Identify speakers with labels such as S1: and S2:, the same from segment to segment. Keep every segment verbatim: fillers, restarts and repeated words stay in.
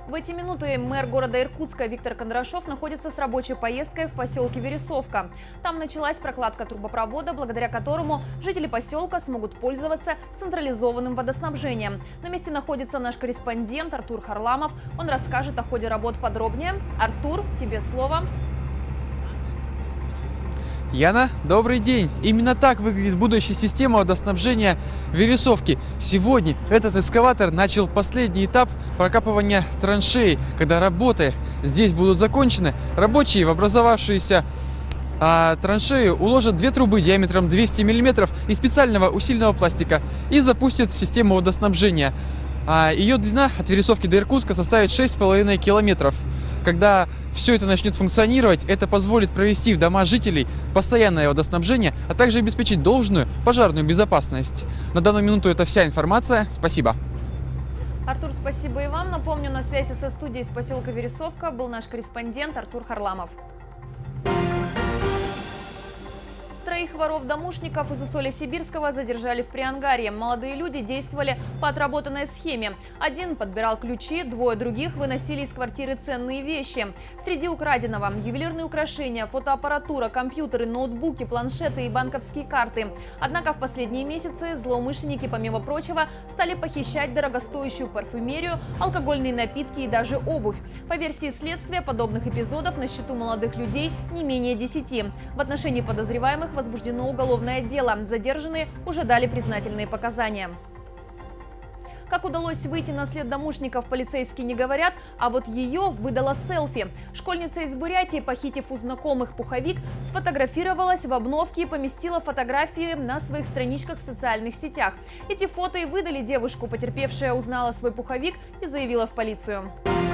S1: В эти минуты мэр города Иркутска Виктор Кондрашов находится с рабочей поездкой в поселке Вересовка. Там началась прокладка трубопровода, благодаря которому жители поселка смогут пользоваться централизованным водоснабжением. На месте находится наш корреспондент Артур Харламов. Он расскажет о ходе работ подробнее. Артур, тебе слово.
S2: Яна, добрый день! Именно так выглядит будущая система водоснабжения Вересовки. Сегодня этот экскаватор начал последний этап прокапывания траншеи. Когда работы здесь будут закончены, рабочие в образовавшуюся а, траншею уложат две трубы диаметром двести миллиметров из специального усиленного пластика и запустят систему водоснабжения. А, ее длина от Вересовки до Иркутска составит шесть с половиной километров. Когда все это начнет функционировать, это позволит провести в дома жителей постоянное водоснабжение, а также обеспечить должную пожарную безопасность. На данную минуту это вся информация. Спасибо.
S1: Артур, спасибо и вам. Напомню, на связи со студией из поселка Вересовка был наш корреспондент Артур Харламов. Троих воров-домушников из Усолья-Сибирского задержали в Приангарье. Молодые люди действовали по отработанной схеме. Один подбирал ключи, двое других выносили из квартиры ценные вещи. Среди украденного – ювелирные украшения, фотоаппаратура, компьютеры, ноутбуки, планшеты и банковские карты. Однако в последние месяцы злоумышленники, помимо прочего, стали похищать дорогостоящую парфюмерию, алкогольные напитки и даже обувь. По версии следствия, подобных эпизодов на счету молодых людей не менее десяти. В отношении подозреваемых возбуждено уголовное дело. Задержанные уже дали признательные показания. Как удалось выйти на след домушников, полицейские не говорят, а вот ее выдала селфи. Школьница из Бурятии, похитив у знакомых пуховик, сфотографировалась в обновке и поместила фотографии на своих страничках в социальных сетях. Эти фото и выдали девушку. Потерпевшая узнала свой пуховик и заявила в полицию.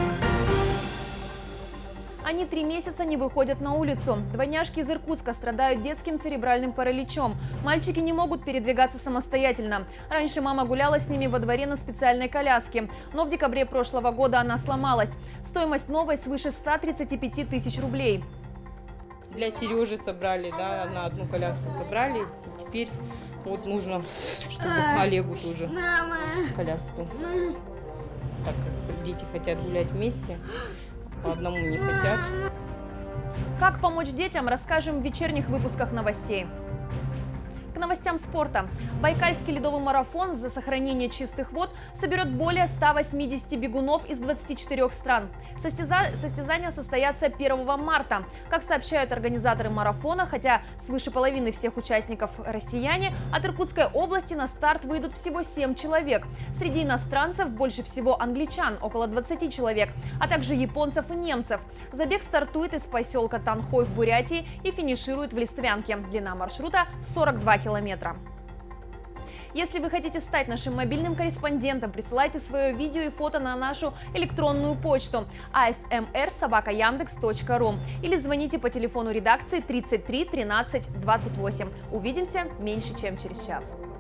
S1: Они три месяца не выходят на улицу. Двойняшки из Иркутска страдают детским церебральным параличом. Мальчики не могут передвигаться самостоятельно. Раньше мама гуляла с ними во дворе на специальной коляске. Но в декабре прошлого года она сломалась. Стоимость новой свыше ста тридцати пяти тысяч рублей.
S3: Для Сережи собрали, да, на одну коляску собрали. Теперь вот нужно, чтобы Олегу тоже коляску. Так как дети хотят гулять вместе. По одному не хотят.
S1: Как помочь детям, расскажем в вечерних выпусках новостей. К новостям спорта. Байкальский ледовый марафон за сохранение чистых вод соберет более ста восьмидесяти бегунов из двадцати четырёх стран. Состяза... Состязания состоятся первого марта. Как сообщают организаторы марафона, хотя свыше половины всех участников россияне, от Иркутской области на старт выйдут всего семь человек. Среди иностранцев больше всего англичан, около двадцати человек, а также японцев и немцев. Забег стартует из поселка Танхой в Бурятии и финиширует в Листвянке. Длина маршрута сорок два километра. Если вы хотите стать нашим мобильным корреспондентом, присылайте свое видео и фото на нашу электронную почту а эс эм эр собака яндекс точка ру или звоните по телефону редакции тридцать три тринадцать двадцать восемь. Увидимся меньше чем через час.